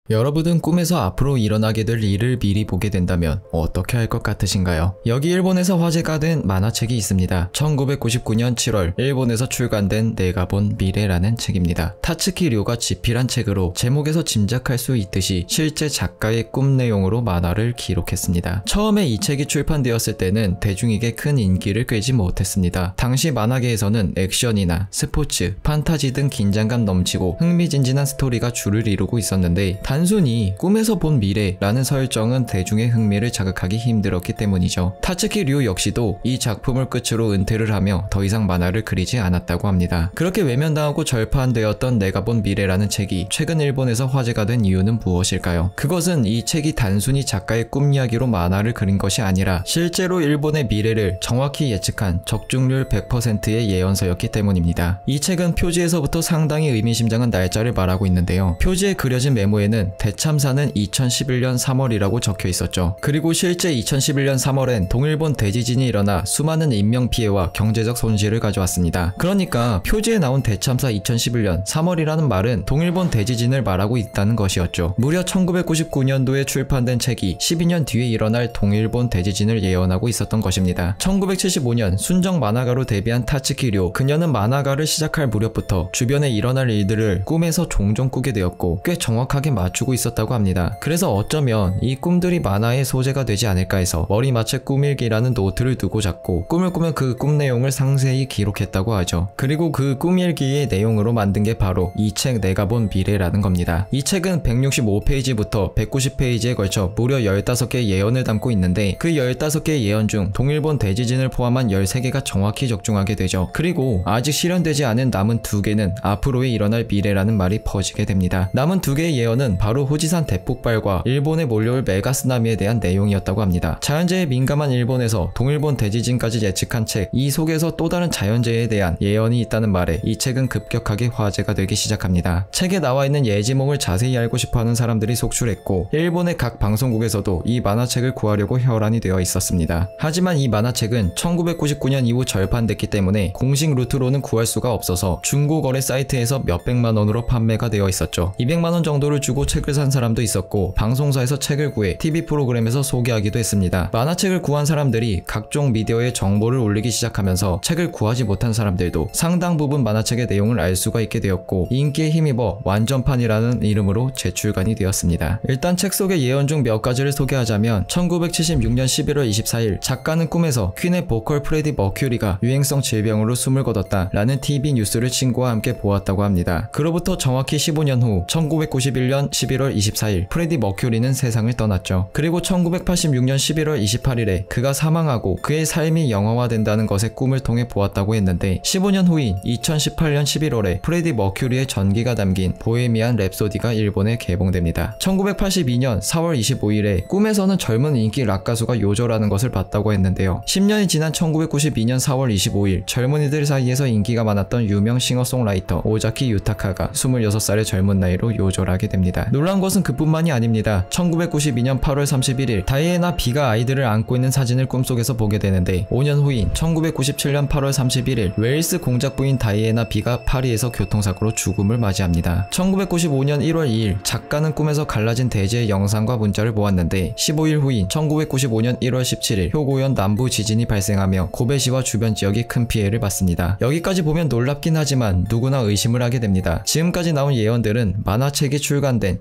여러분은 꿈에서 앞으로 일어나게 될 일을 미리 보게 된다면 어떻게 할 것 같으신가요? 여기 일본에서 화제가 된 만화책이 있습니다. 1999년 7월 일본에서 출간된 내가 본 미래라는 책입니다. 타츠키 료가 집필한 책으로 제목에서 짐작할 수 있듯이 실제 작가의 꿈 내용으로 만화를 기록했습니다. 처음에 이 책이 출판되었을 때는 대중에게 큰 인기를 끌지 못했습니다. 당시 만화계에서는 액션이나 스포츠, 판타지 등 긴장감 넘치고 흥미진진한 스토리가 주를 이루고 있었는데 단순히 꿈에서 본 미래라는 설정은 대중의 흥미를 자극하기 힘들었기 때문이죠. 타츠키 류 역시도 이 작품을 끝으로 은퇴를 하며 더 이상 만화를 그리지 않았다고 합니다. 그렇게 외면당하고 절판되었던 내가 본 미래라는 책이 최근 일본에서 화제가 된 이유는 무엇일까요? 그것은 이 책이 단순히 작가의 꿈 이야기로 만화를 그린 것이 아니라 실제로 일본의 미래를 정확히 예측한 적중률 100%의 예언서였기 때문입니다. 이 책은 표지에서부터 상당히 의미심장한 날짜를 말하고 있는데요. 표지에 그려진 메모에는 대참사는 2011년 3월이라고 적혀 있었죠. 그리고 실제 2011년 3월엔 동일본 대지진이 일어나 수많은 인명피해와 경제적 손실을 가져왔습니다. 그러니까 표지에 나온 대참사 2011년 3월이라는 말은 동일본 대지진을 말하고 있다는 것이었죠. 무려 1999년도에 출판된 책이 12년 뒤에 일어날 동일본 대지진을 예언하고 있었던 것입니다. 1975년 순정 만화가로 데뷔한 타츠키 료, 그녀는 만화가를 시작할 무렵부터 주변에 일어날 일들을 꿈에서 종종 꾸게 되었고 꽤 정확하게 맞추고 있었다고 합니다. 그래서 어쩌면 이 꿈들이 만화의 소재가 되지 않을까 해서 머리맡에 꿈일기라는 노트를 두고 잤고 꿈을 꾸면 그 꿈 내용을 상세히 기록했다고 하죠. 그리고 그 꿈일기의 내용으로 만든 게 바로 이 책 내가 본 미래라는 겁니다. 이 책은 165페이지부터 190페이지에 걸쳐 무려 15개의 예언을 담고 있는데 그 15개의 예언 중 동일본 대지진을 포함한 13개가 정확히 적중하게 되죠. 그리고 아직 실현되지 않은 남은 2개는 앞으로의 일어날 미래라는 말이 퍼지게 됩니다. 남은 2개의 예언은 바로 후지산 대폭발과 일본에 몰려올 메가쓰나미에 대한 내용이었다고 합니다. 자연재해에 민감한 일본에서 동일본 대지진까지 예측한 책, 이 속에서 또 다른 자연재해에 대한 예언이 있다는 말에 이 책은 급격하게 화제가 되기 시작합니다. 책에 나와 있는 예지몽을 자세히 알고 싶어하는 사람들이 속출했고 일본의 각 방송국에서도 이 만화책을 구하려고 혈안이 되어 있었습니다. 하지만 이 만화책은 1999년 이후 절판됐기 때문에 공식 루트로는 구할 수가 없어서 중고거래 사이트에서 몇백만 원으로 판매가 되어 있었죠. 200만 원 정도를 주고 책을 산 사람도 있었고 방송사에서 책을 구해 TV 프로그램에서 소개하기도 했습니다. 만화책을 구한 사람들이 각종 미디어에 정보를 올리기 시작하면서 책을 구하지 못한 사람들도 상당 부분 만화책의 내용을 알 수가 있게 되었고 인기에 힘입어 완전판이라는 이름으로 재출간이 되었습니다. 일단 책 속의 예언 중 몇 가지를 소개하자면 1976년 11월 24일 작가는 꿈에서 퀸의 보컬 프레디 머큐리가 유행성 질병으로 숨을 거뒀다 라는 TV 뉴스를 친구와 함께 보았다고 합니다. 그로부터 정확히 15년 후 1991년 11월 24일 프레디 머큐리는 세상을 떠났죠. 그리고 1986년 11월 28일에 그가 사망하고 그의 삶이 영화화된다는 것의 꿈을 통해 보았다고 했는데 15년 후인 2018년 11월에 프레디 머큐리의 전기가 담긴 보헤미안 랩소디가 일본에 개봉됩니다. 1982년 4월 25일에 꿈에서는 젊은 인기 락 가수가 요절하는 것을 봤다고 했는데요. 10년이 지난 1992년 4월 25일 젊은이들 사이에서 인기가 많았던 유명 싱어송라이터 오자키 유타카가 26살의 젊은 나이로 요절하게 됩니다. 놀라운 것은 그뿐만이 아닙니다. 1992년 8월 31일 다이애나 비가 아이들을 안고 있는 사진을 꿈속에서 보게 되는데 5년 후인 1997년 8월 31일 웨일스 공작 부인 다이애나 비가 파리에서 교통사고로 죽음을 맞이합니다. 1995년 1월 2일 작가는 꿈에서 갈라진 대지의 영상과 문자를 보았는데 15일 후인 1995년 1월 17일 효고현 남부 지진이 발생하며 고베시와 주변 지역이 큰 피해를 봤습니다. 여기까지 보면 놀랍긴 하지만 누구나 의심을 하게 됩니다. 지금까지 나온 예언들은 만화책이 출간된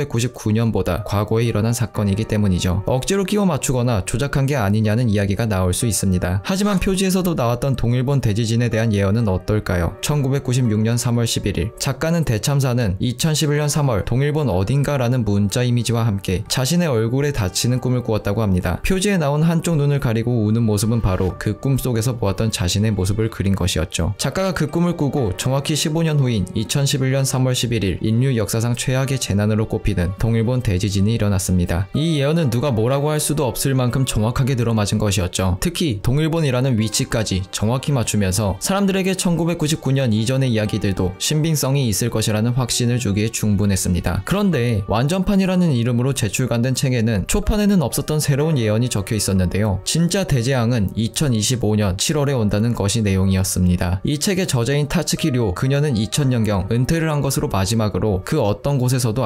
1999년보다 과거에 일어난 사건이기 때문이죠. 억지로 끼워 맞추거나 조작한 게 아니냐는 이야기가 나올 수 있습니다. 하지만 표지에서도 나왔던 동일본 대지진에 대한 예언은 어떨까요? 1996년 3월 11일 작가는 대참사는 2011년 3월 동일본 어딘가라는 문자 이미지와 함께 자신의 얼굴에 닫히는 꿈을 꾸었다고 합니다. 표지에 나온 한쪽 눈을 가리고 우는 모습은 바로 그 꿈속에서 보았던 자신의 모습을 그린 것이었죠. 작가가 그 꿈을 꾸고 정확히 15년 후인 2011년 3월 11일 인류 역사상 최악의 재난으로 꼽히는 동일본 대지진이 일어났습니다. 이 예언은 누가 뭐라고 할 수도 없을 만큼 정확하게 들어맞은 것이었죠. 특히 동일본이라는 위치까지 정확히 맞추면서 사람들에게 1999년 이전의 이야기들도 신빙성이 있을 것이라는 확신을 주기에 충분했습니다. 그런데 완전판이라는 이름으로 제출간된 책에는 초판에는 없었던 새로운 예언이 적혀 있었는데요. 진짜 대재앙은 2025년 7월에 온다는 것이 내용이었습니다. 이 책의 저자인 타츠키 료, 그녀는 2000년경 은퇴를 한 것으로 마지막으로 그 어떤 곳에서도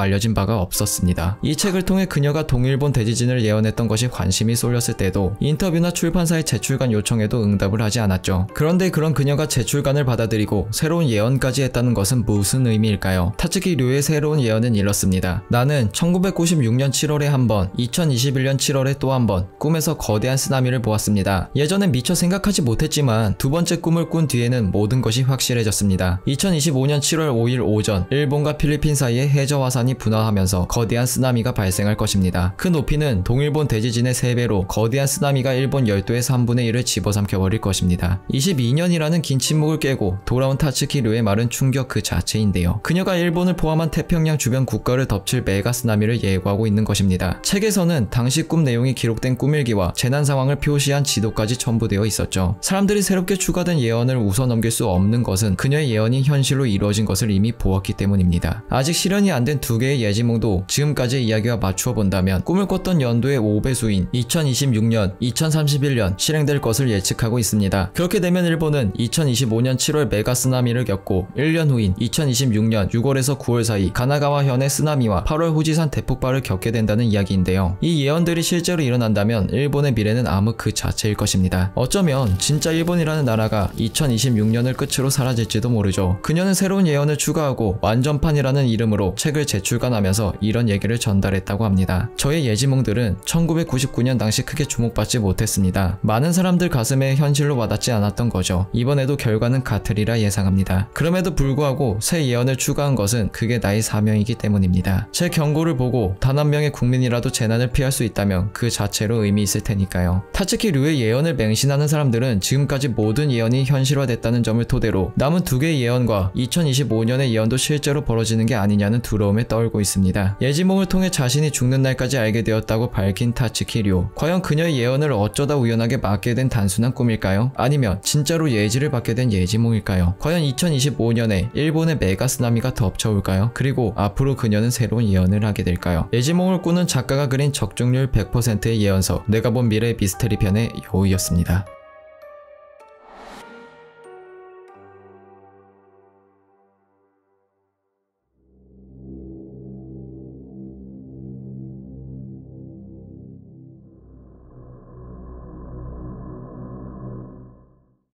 알려진 바가 없었습니다. 이 책을 통해 그녀가 동일본 대지진을 예언했던 것이 관심이 쏠렸을 때도 인터뷰나 출판사의 재출간 요청에도 응답을 하지 않았죠. 그런데 그런 그녀가 재출간을 받아들이고 새로운 예언까지 했다는 것은 무슨 의미일까요? 타츠키 류의 새로운 예언은 이렇습니다. 나는 1996년 7월에 한 번, 2021년 7월에 또 한 번 꿈에서 거대한 쓰나미를 보았습니다. 예전엔 미처 생각하지 못했지만 두 번째 꿈을 꾼 뒤에는 모든 것이 확실해졌습니다. 2025년 7월 5일 오전 일본과 필리핀 사이에 해저 화산이 분화하면서 거대한 쓰나미가 발생할 것입니다. 그 높이는 동일본 대지진의 3배로 거대한 쓰나미가 일본 열도의 3분의 1을 집어삼켜버릴 것입니다. 22년이라는 긴 침묵을 깨고 돌아온 타츠키 류의 말은 충격 그 자체인데요. 그녀가 일본을 포함한 태평양 주변 국가를 덮칠 메가 쓰나미를 예고하고 있는 것입니다. 책에서는 당시 꿈 내용이 기록된 꿈일기와 재난 상황을 표시한 지도까지 첨부되어 있었죠. 사람들이 새롭게 추가된 예언을 웃어넘길 수 없는 것은 그녀의 예언이 현실로 이루어진 것을 이미 보았기 때문입니다. 아직 실현이 안 된 두 개의 예지몽도 지금까지의 이야기와 맞추어 본다면 꿈을 꿨던 연도의 5배수인 2026년, 2031년 실행될 것을 예측하고 있습니다. 그렇게 되면 일본은 2025년 7월 메가 쓰나미를 겪고 1년 후인 2026년 6월에서 9월 사이 가나가와현의 쓰나미와 8월 후지산 대폭발을 겪게 된다는 이야기인데요. 이 예언들이 실제로 일어난다면 일본의 미래는 암흑 그 자체일 것입니다. 어쩌면 진짜 일본이라는 나라가 2026년을 끝으로 사라질지도 모르죠. 그녀는 새로운 예언을 추가하고 완전판이라는 이름으로 책을 재출간하면서 이런 얘기를 전달했다고 합니다. 저의 예지몽들은 1999년 당시 크게 주목받지 못했습니다. 많은 사람들 가슴에 현실로 와닿지 않았던 거죠. 이번에도 결과는 같으리라 예상합니다. 그럼에도 불구하고 새 예언을 추가한 것은 그게 나의 사명이기 때문입니다. 제 경고를 보고 단 한 명의 국민이라도 재난을 피할 수 있다면 그 자체로 의미 있을 테니까요. 타츠키 류의 예언을 맹신하는 사람들은 지금까지 모든 예언이 현실화됐다는 점을 토대로 남은 두 개의 예언과 2025년의 예언도 실제로 벌어지는 게 아니냐는 두려움에 떨고 있습니다. 예지몽을 통해 자신이 죽는 날까지 알게 되었다고 밝힌 타츠키 류. 과연 그녀의 예언을 어쩌다 우연하게 맞게 된 단순한 꿈일까요? 아니면 진짜로 예지를 받게 된 예지몽일까요? 과연 2025년에 일본의 메가 쓰나미가 덮쳐올까요? 그리고 앞으로 그녀는 새로운 예언을 하게 될까요? 예지몽을 꾸는 작가가 그린 적중률 100%의 예언서, 내가 본 미래 미스테리 편의 요우였습니다.